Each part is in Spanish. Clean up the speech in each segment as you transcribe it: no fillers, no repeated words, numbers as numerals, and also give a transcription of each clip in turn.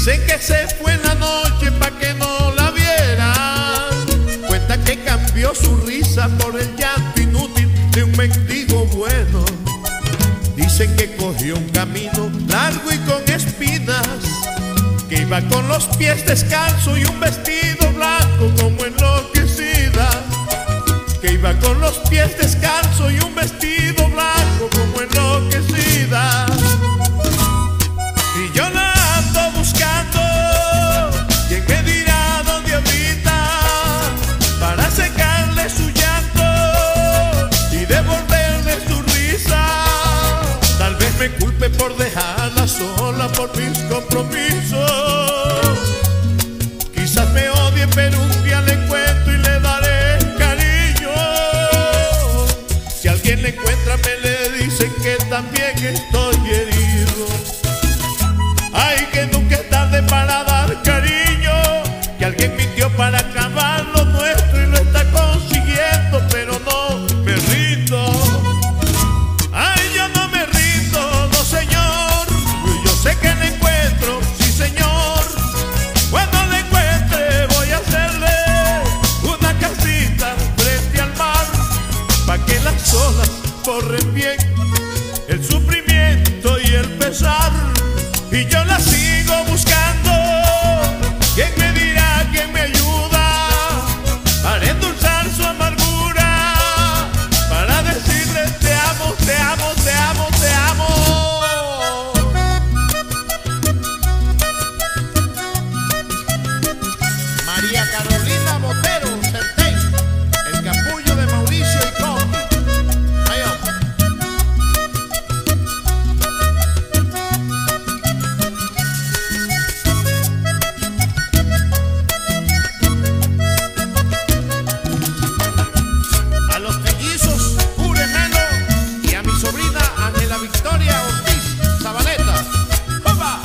Dicen que se fue en la noche pa' que no la vieran. Cuenta que cambió su risa por el llanto inútil de un mendigo bueno. Dicen que cogió un camino largo y con espinas, que iba con los pies descalzos y un vestido blanco como enloquecida. Que iba con los pies descalzos y un vestido blanco como enloquecida. Y yo la ando buscando, ¿quién me dirá dónde habita? Para secarle su llanto y devolverle su risa. Tal vez me culpe por dejarla sola por mis compromisos. Quizás me odie, pero un día le encuentro y le daré cariño. Si alguien le encuentra me le dicen que también estoy herido. Ay, que nunca es tarde para dar cariño, que alguien mintió para acabar lo nuestro y lo está consiguiendo, pero no me rindo. Ay, yo no me rindo, no señor. Yo sé que le encuentro, sí señor. Cuando le encuentre voy a hacerle una casita frente al mar, pa' que las olas corren bien el sufrimiento y el pesar. Y yo la sigo buscando, ¿quién me dirá, quién me ayuda para endulzar su amargura? Para decirle te amo, te amo, te amo, te amo. María Carolina Botero Certén, el capullo de Mauricio y Conti. Ahí vamos. A los trillizos Jure Melo y a mi sobrina Ángela Victoria Ortiz Zabaleta. ¡Opa!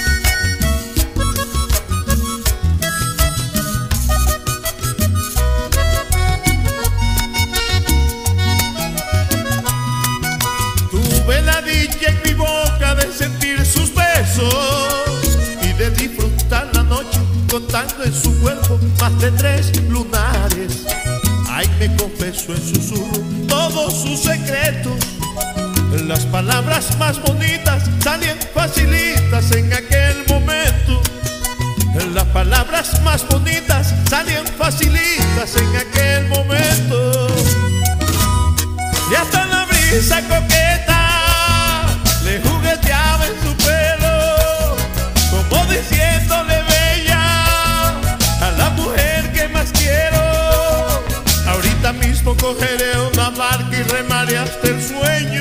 Tuve la dicha en mi boca de sentir sus besos y de disfrutar la noche contando en su cuerpo más de 3 lunares. Ay, me confesó en susurro todos sus secretos. Las palabras más bonitas salían facilitas en aquel momento. Las palabras más bonitas salían facilitas en aquel momento. Y hasta la brisa coqueta le jugueteaba en su pelo, como diciéndole bella a la mujer que más quiero. Ahorita mismo cogeré una barca y remaré hasta el sueño.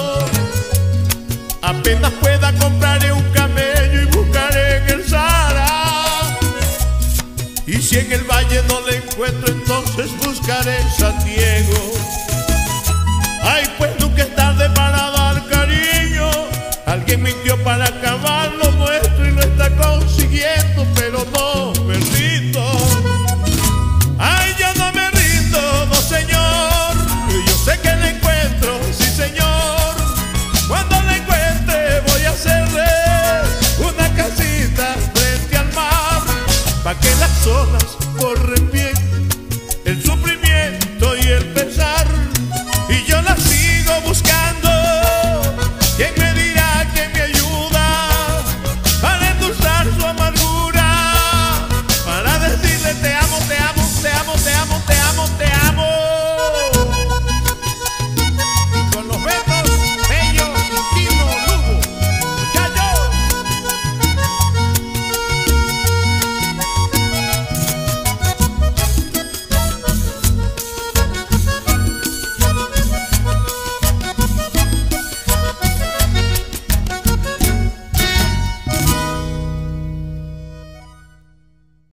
Apenas pueda compraré un camello y buscaré en el Sahara. Y si en el valle no le encuentro, entonces buscaré en San Diego. Ay, pues nunca es tarde para dar cariño. Alguien mintió para acabar lo nuestro y lo está consiguiendo, pero no me rindo. Ay, yo no me rindo, no señor. Yo sé que le encuentro, sí señor. Cuando le encuentre voy a hacerle una casita frente al mar, pa' que las olas